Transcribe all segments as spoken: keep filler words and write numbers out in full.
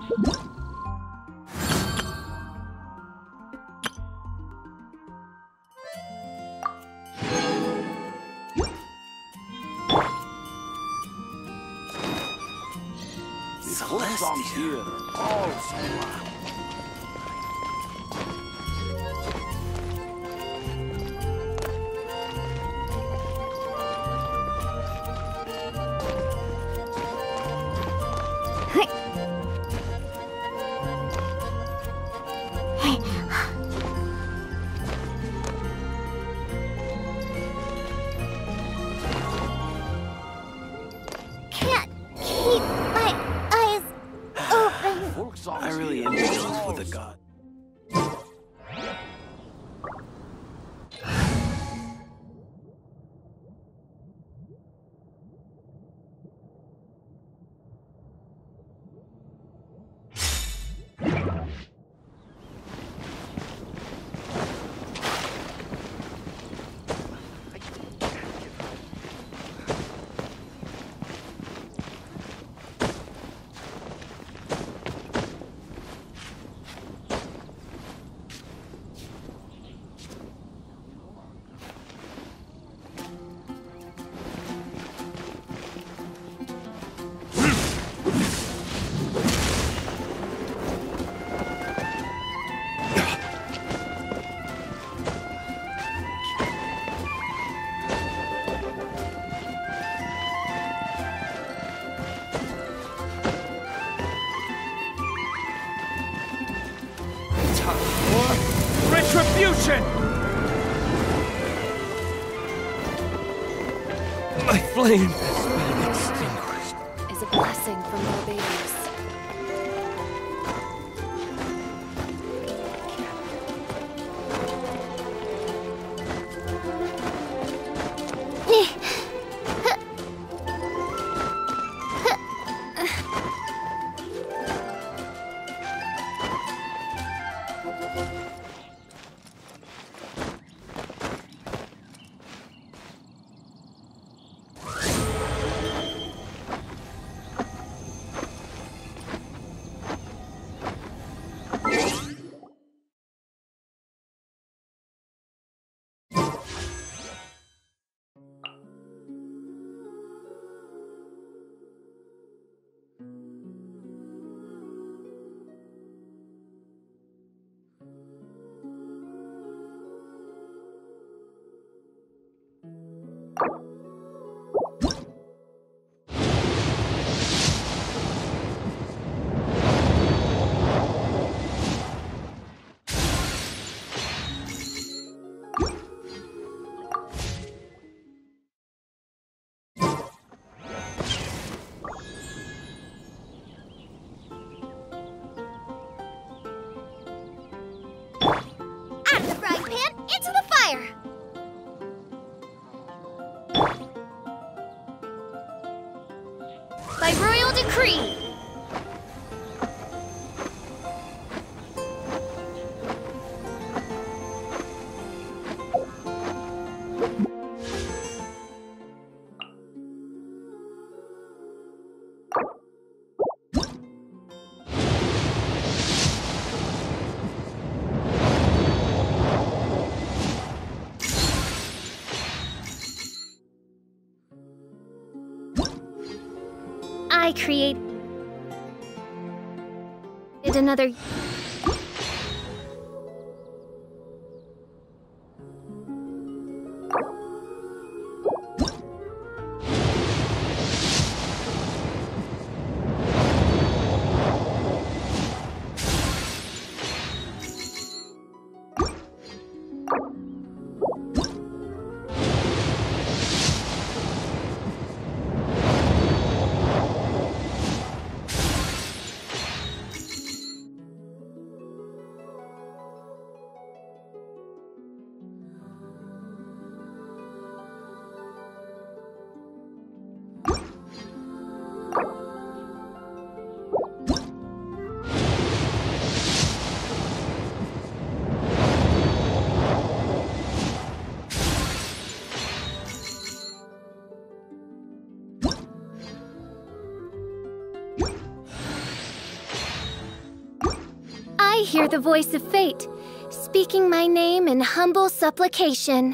Celestia. Oh, I really am jealous for the god. Retribution! My flame has been extinguished. Is a blessing from Barbados. By royal decree! I created another. I hear the voice of fate, speaking my name in humble supplication.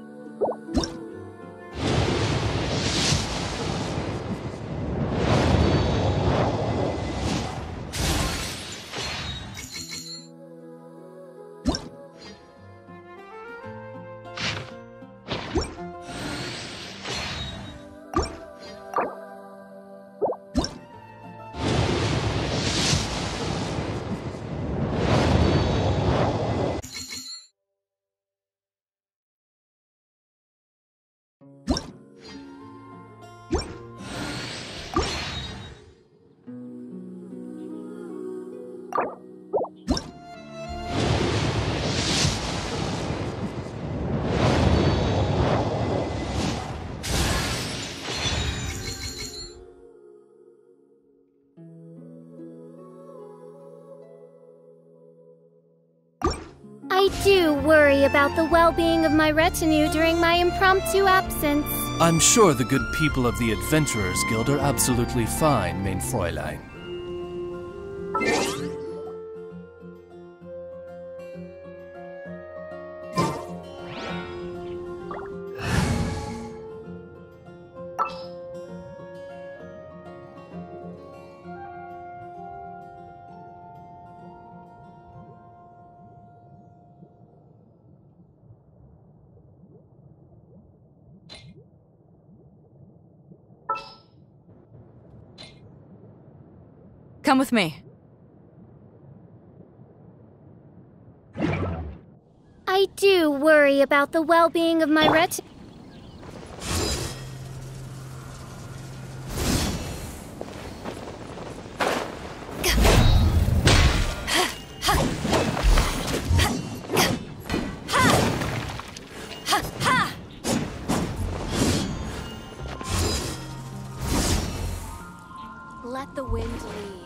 I do worry about the well-being of my retinue during my impromptu absence. I'm sure the good people of the Adventurers Guild are absolutely fine, mein Fräulein. Come with me. I do worry about the well-being of my retinue. Let the wind lead.